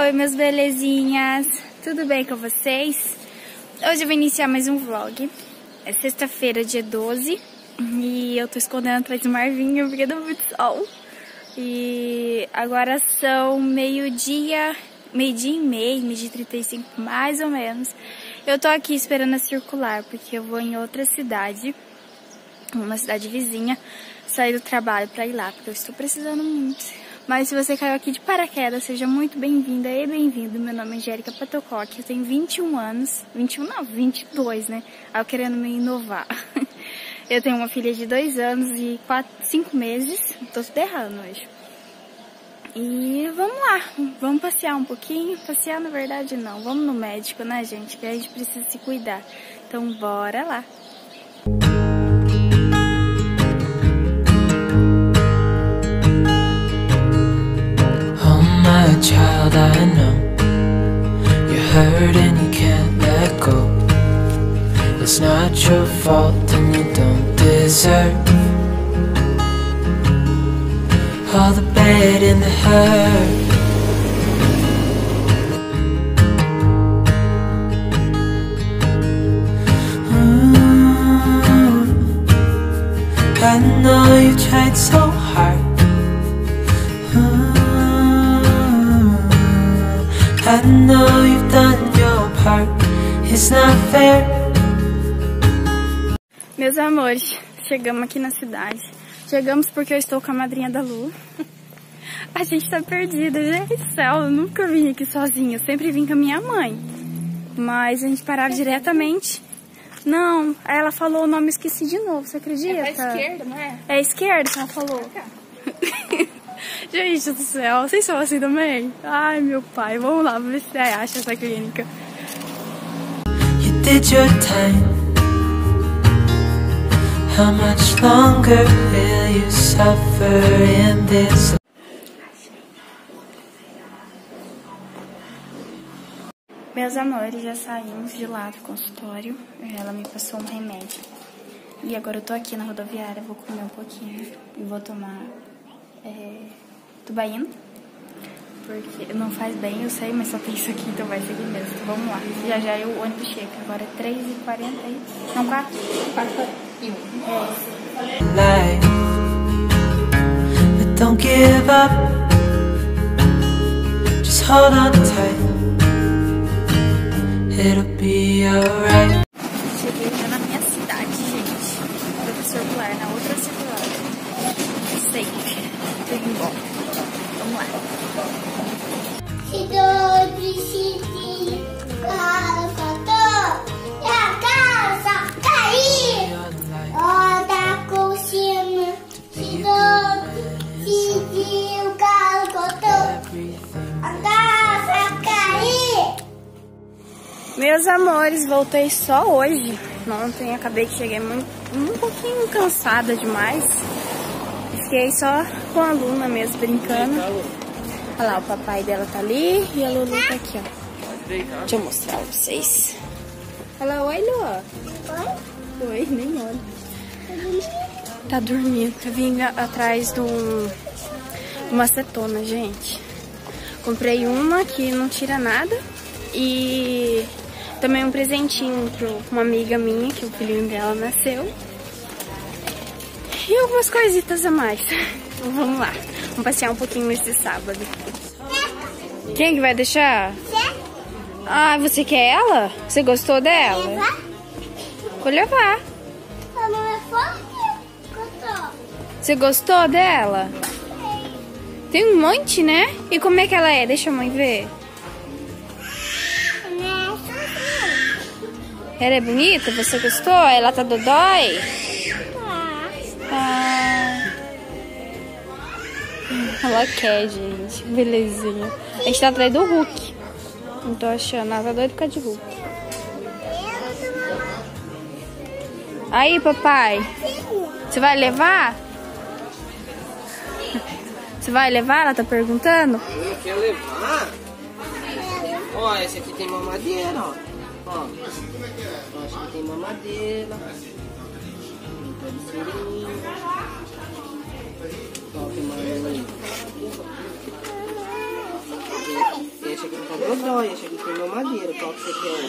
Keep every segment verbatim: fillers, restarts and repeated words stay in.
Oi, meus belezinhas! Tudo bem com vocês? Hoje eu vou iniciar mais um vlog. É sexta-feira, dia doze, e eu tô escondendo atrás do Marvinho porque dá muito sol. E agora são meio-dia, meio-dia e meio, meio-dia e trinta e cinco, mais ou menos. Eu tô aqui esperando a circular, porque eu vou em outra cidade, uma cidade vizinha, sair do trabalho pra ir lá, porque eu estou precisando muito. Mas se você caiu aqui de paraquedas, seja muito bem-vinda e bem-vindo. Meu nome é Angélica Patocoque, eu tenho vinte e um anos, vinte e um não, vinte e dois, né? Aí eu querendo me inovar. Eu tenho uma filha de dois anos e quatro, cinco meses, tô tudo errando hoje. E vamos lá, vamos passear um pouquinho. Passear, na verdade, não. Vamos no médico, né, gente? Que a gente precisa se cuidar. Então, bora lá. Child, I know you're hurt and you can't let go. It's not your fault and you don't deserve all the bad and the hurt. Mm, I know you tried so hard. Mm, I know you've done your part. It's not fair. Meus amores, chegamos aqui na cidade. Chegamos porque eu estou com a madrinha da Lu. A gente tá perdida, gente do céu. Eu nunca vim aqui sozinha, eu sempre vim com a minha mãe. Mas a gente pararam diretamente. Não, aí ela falou o nome, esqueci de novo, você acredita? É pra esquerda, não é? É a esquerda que ela falou. Gente do céu, vocês são assim também? Ai, meu pai, vamos lá, vamos ver se acha essa clínica. You did your time. How much longer will you suffer in this? Meus amores, já saímos de lá do consultório. Ela me passou um remédio. E agora eu tô aqui na rodoviária, vou comer um pouquinho e vou tomar é, tubaína. Porque não faz bem, eu sei, mas só tem isso aqui, então vai seguir mesmo. Então vamos lá. Já já o ônibus chega. Agora é três e quarenta aí. Não, quatro? quatro e um. É. But don't give up. Just hold on tight. It'll be alright. Cheguei já na minha cidade, gente. Outra circular, na outra circular. Sei. Tô indo embora. Vamos lá. Se eu preciso casa, e a casa cair, roda por cima. Se eu preciso casa, a casa cair. Meus amores, voltei só hoje. Ontem acabei que cheguei muito, um pouquinho cansada demais. Fiquei só com a Luna mesmo, brincando. Olha lá, o papai dela tá ali e a Lulu tá aqui, ó. Deixa eu mostrar pra vocês. Olha lá, oi, Lu. Oi? Oi, nem olha. Tá dormindo. Eu vim atrás de um, uma acetona, gente. Comprei uma que não tira nada. E também um presentinho pra uma amiga minha, que o filhinho dela nasceu. E algumas coisitas a mais. Então vamos lá. Vamos passear um pouquinho nesse sábado. Quem é que vai deixar? Ah, você quer ela? Você gostou dela? Vou levar. Você gostou dela? Tem um monte, né? E como é que ela é? Deixa a mãe ver. Ela é bonita? Você gostou? Ela tá dodói? Ah. Ela quer, gente. Belezinha. A gente tá atrás do Hulk. Não tô achando. Ela tá doida por causa de Hulk. Aí, papai. Você vai levar? Você vai levar? Ela tá perguntando. Eu quero levar. Ó, esse aqui tem mamadeira, ó. Ó. Esse aqui tem mamadeira. Tem serinho. Ó, tem mamadeira. Esse aqui dodói, esse aqui tem mamadeira. Qual que você quer?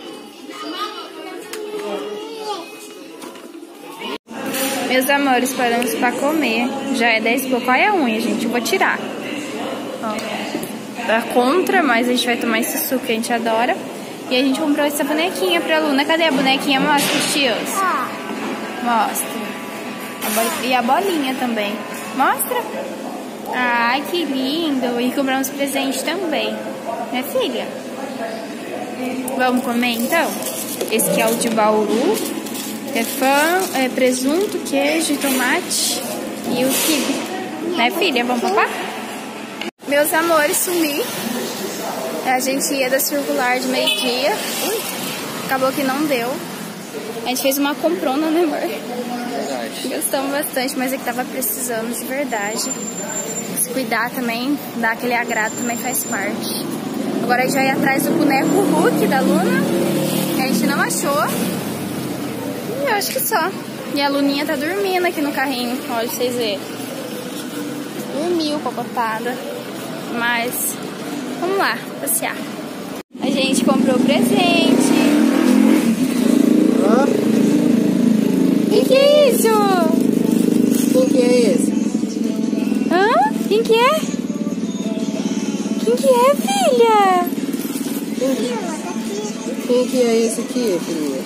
Meus amores, paramos pra comer. Já é dez e pouco. Olha a unha, gente. Eu vou tirar. Ó, tá contra, mas a gente vai tomar esse suco que a gente adora. E a gente comprou essa bonequinha pra Luna. Cadê a bonequinha? Mostra os tios. Mostra. A bol... E a bolinha também. Mostra. Ai, que lindo. E compramos presente também. Minha filha. Vamos comer então? Esse aqui é o de Bauru. É fã, é presunto, queijo, tomate e o quibe. Né, filha? Vamos papar? Meus amores, sumi. A gente ia da circular de meio-dia. Acabou que não deu. A gente fez uma comprona, né, amor? Verdade. Gostamos bastante, mas é que tava precisando de verdade. Se cuidar também, dar aquele agrado também faz parte. Agora a gente vai atrás do boneco Hulk da Luna, que a gente não achou. E eu acho que só. E a Luninha tá dormindo aqui no carrinho, olha vocês verem. Dormiu, papapada. Mas vamos lá, passear. A gente comprou presente. Hã? Que que é isso? Quem que é esse? Hã? Quem que é? Quem que é, filha? Quem que é esse aqui, filha?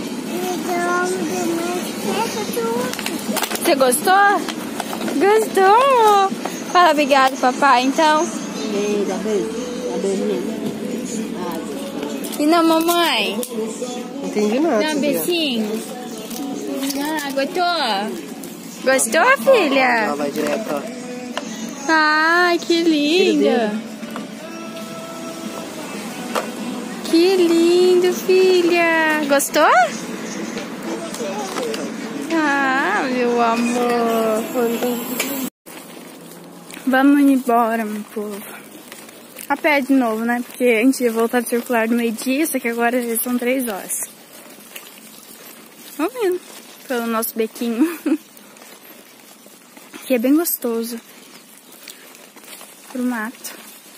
Você gostou? Gostou? Fala obrigado, papai, então. E na mamãe? Não entendi nada. Dá um beijinho. Ah, gostou? Gostou, filha? Ela vai direto, ó. Ai, que linda. Que lindo, filha. Gostou? Ah, meu amor. Vamos embora, meu povo. A pé de novo, né? Porque a gente ia voltar a circular no meio-dia, só que agora já são três horas. Vamos indo pelo nosso bequinho. Que é bem gostoso. Pro mato.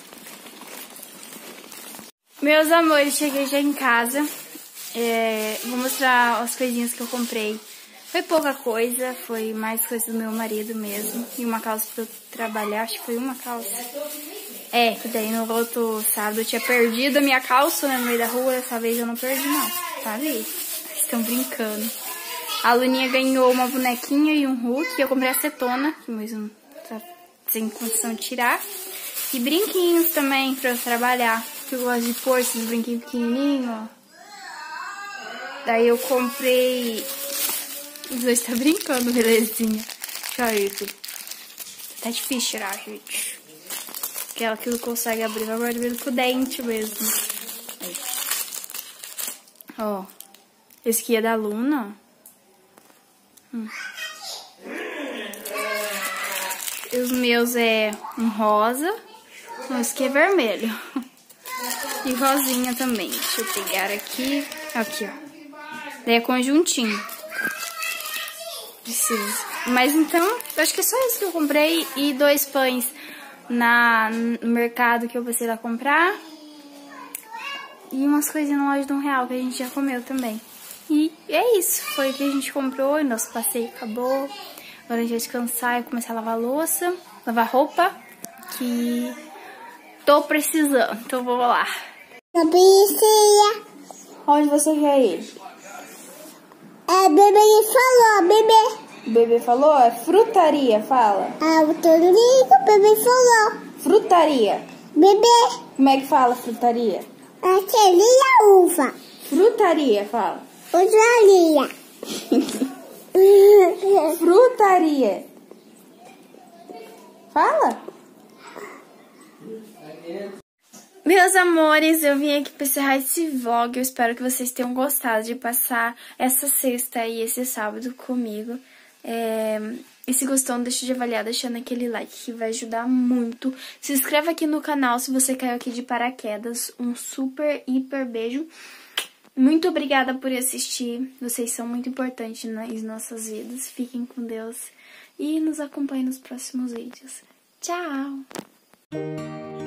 Meus amores, cheguei já em casa. É, vou mostrar as coisinhas que eu comprei. Foi pouca coisa, foi mais coisa do meu marido mesmo. E uma calça pra eu trabalhar, acho que foi uma calça. É, que daí no outro sábado eu tinha perdido a minha calça, né, no meio da rua. Dessa vez eu não perdi não, tá ali. Estão brincando. A Luninha ganhou uma bonequinha e um Hulk. Eu comprei acetona, que mesmo tá sem condição de tirar. E brinquinhos também pra eu trabalhar. Que eu gosto de pôr esses brinquinhos pequenininhos, ó. Daí eu comprei... Os dois tá brincando, belezinha. Deixa eu ver, filho. Tá difícil tirar, gente. Porque ela que não consegue abrir, vai abrir com o dente mesmo. Aí. Ó. Esse aqui é da Luna, ó. Hum. E os meus é um rosa. Esse aqui é vermelho. E rosinha também. Deixa eu pegar aqui. Aqui, ó. Daí é conjuntinho. Preciso. Mas então, eu acho que é só isso que eu comprei. E dois pães na, no mercado que eu passei lá comprar. E umas coisinhas na loja de um real que a gente já comeu também. E é isso. Foi o que a gente comprou. E nosso passeio acabou. Agora a gente vai descansar e começar a lavar louça. Lavar roupa. Que tô precisando. Então vamos lá. Onde você quer ir? É, bebê falou, bebê. O bebê falou? É frutaria, fala. É, o Tonico, bebê falou. Frutaria. Bebê. Como é que fala frutaria? Aquelia uva. Frutaria, fala. Usaria. Frutaria. Fala. Meus amores, eu vim aqui pra encerrar esse vlog. Eu espero que vocês tenham gostado de passar essa sexta e esse sábado comigo. É... E se gostou, não deixa de avaliar deixando aquele like que vai ajudar muito. Se inscreva aqui no canal se você caiu aqui de paraquedas. Um super, hiper beijo. Muito obrigada por assistir. Vocês são muito importantes nas nossas vidas. Fiquem com Deus e nos acompanhem nos próximos vídeos. Tchau!